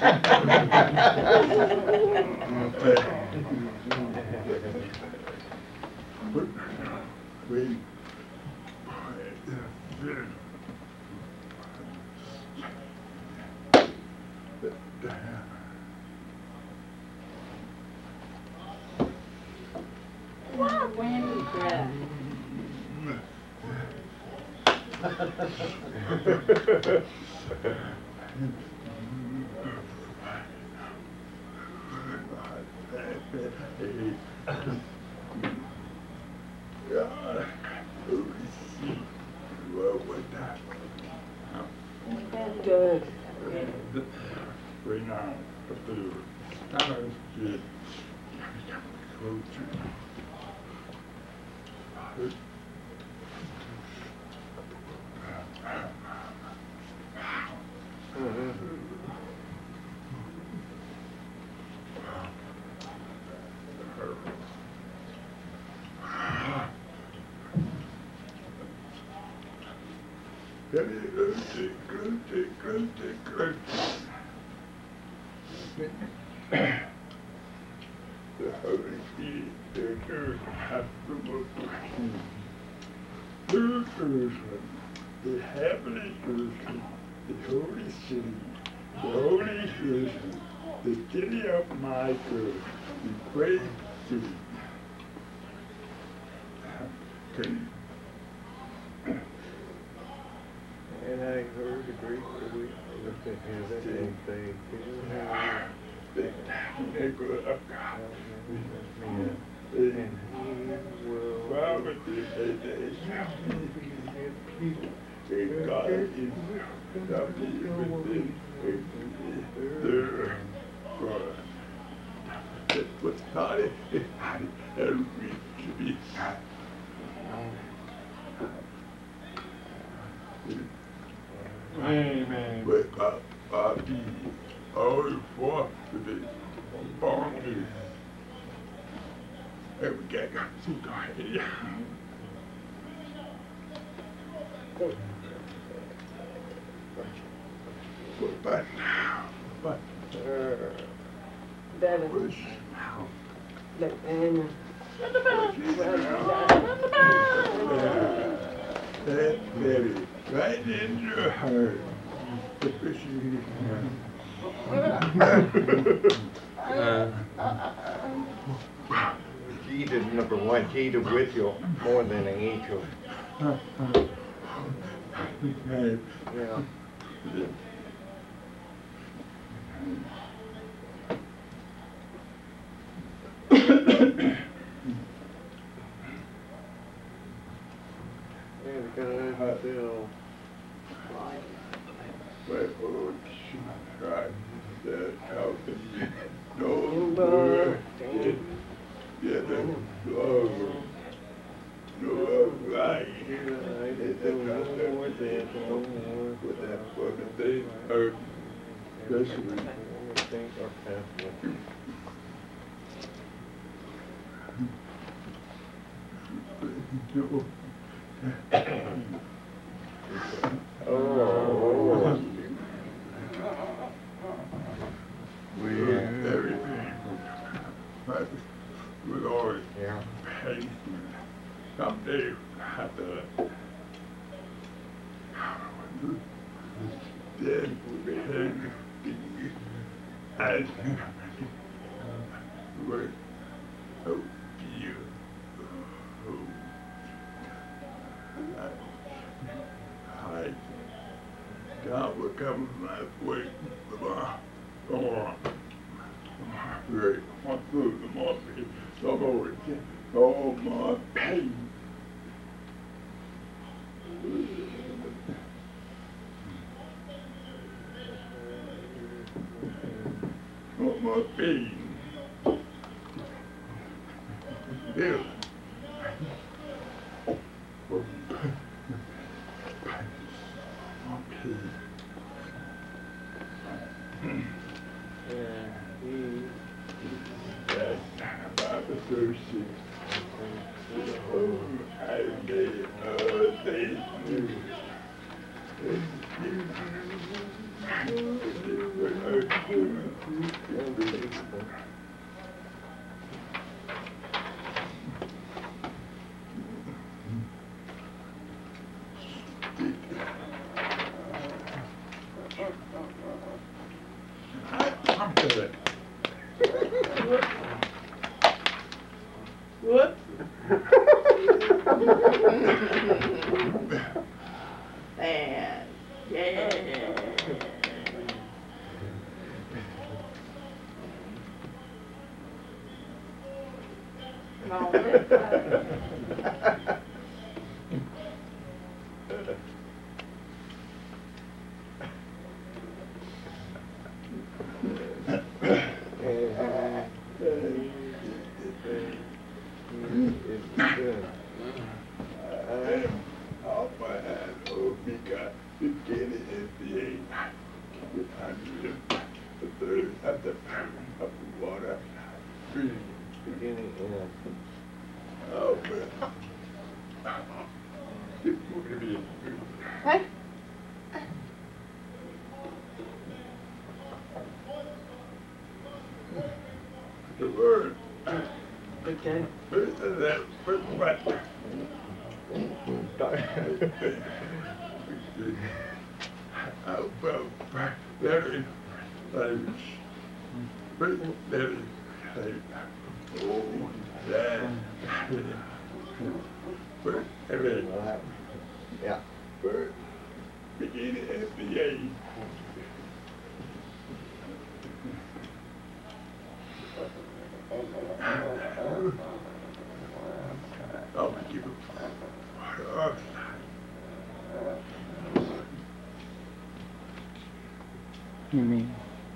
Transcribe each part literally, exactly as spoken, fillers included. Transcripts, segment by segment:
We Whammy breath. Good. Right now, up to the stars, get closer. The Holy Spirit, the earth has to look the earth, the heavenly earth, the holy city, the holy earth, the city of my God, the great city. Okay. And I heard the Greek we looked at heaven and they They they go up. and he will Well, but they they they they God is something within their God. That's what's not it. And we should be. Amen. But I, I be all for the bounty. And we get some guy. But now, but Better. push. Look, Anna. That very right in your heart. Jesus, number one, Jesus with you more than an angel. Yeah. And God still. But oh, right, that helping no more. Yeah, the love, no right. With that fucking thing, or especially. Things are Catholic. Oh. We everything but with all Yeah. pain. Someday have to then we can be as we're oh dear. Oh. I God will come my way. Go on. Great. My food, my pain. Oh, my pain. Oh, my pain. Bill. Thirsty. Oh, I made a thing new. I'm good. Whoops. Bad. Yeah. Come on, this way. Oh man, oh we got beginning at the eight. The third at the of the water. Beginning and Oh man. Get moving to me. Hey. The word. Okay. First of that, first what? Oh, well, very, very, very, very, very, oh, that, very, very, yeah. very, beginning at the age. Oh, keep it. Oh. You mean?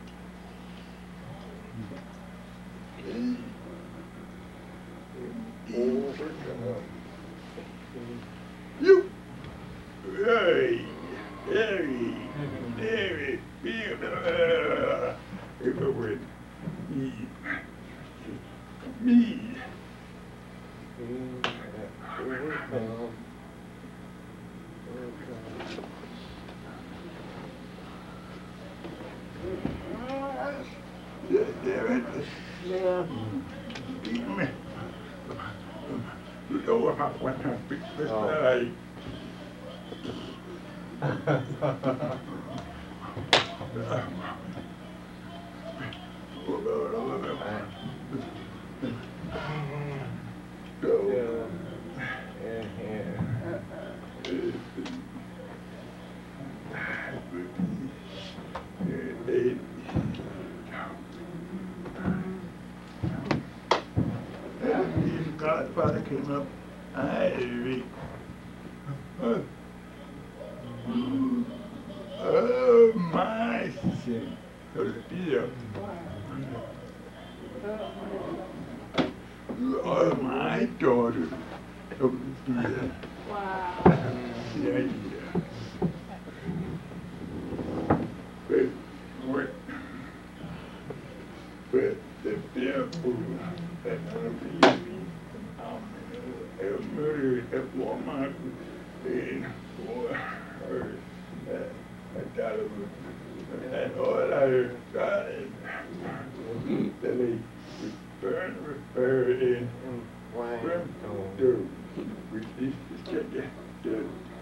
You. Hey. Hey. Hey. Hey. If it were me. Me. Yeah, damn it. Yeah. Eat me. You know what I want to fix this guy. Go. Godfather came up. I uh, oh my sin. You are my daughter. Wow. Yeah, yeah. But what? But the devil that unbelieving have murdered at Walmart and for her that that was and all I tried that they burn refer in from the which is the